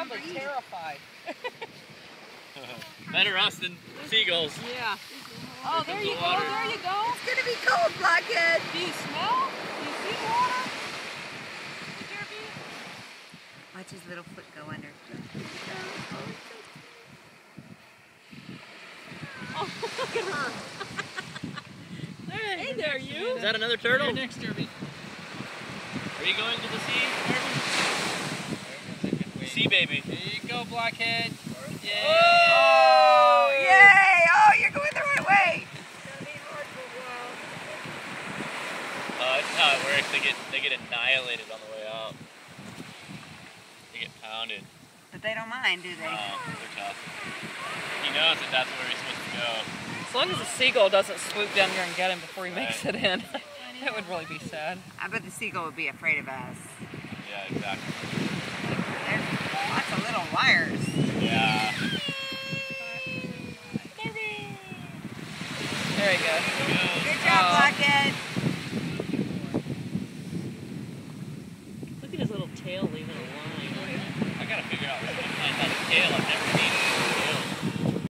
probably terrified. Better us than seagulls. Yeah. Oh, there you go, there you go. It's gonna be cold, Blockhead. Do you smell? Do you see water? Watch his little foot go under. Oh, look at her. Hey there, you. Is that another turtle? You're next, Derby. Are you going to the sea, Derby? Sea baby. There you go, Blockhead. Yay! Oh, yay! Oh, you're going the right way. That's how it works. They get annihilated on the way out. They get pounded. But they don't mind, do they? No, they're tough. He knows that that's where he's supposed to go. As long as a seagull doesn't swoop down here and get him before he makes it in. That would really be sad. I bet the seagull would be afraid of us. Yeah, exactly. There's lots of little wires. Yeah. There you go. Good job, Blockhead. Look at his little tail leaving a line. I gotta figure out what kind of tail I've never seen.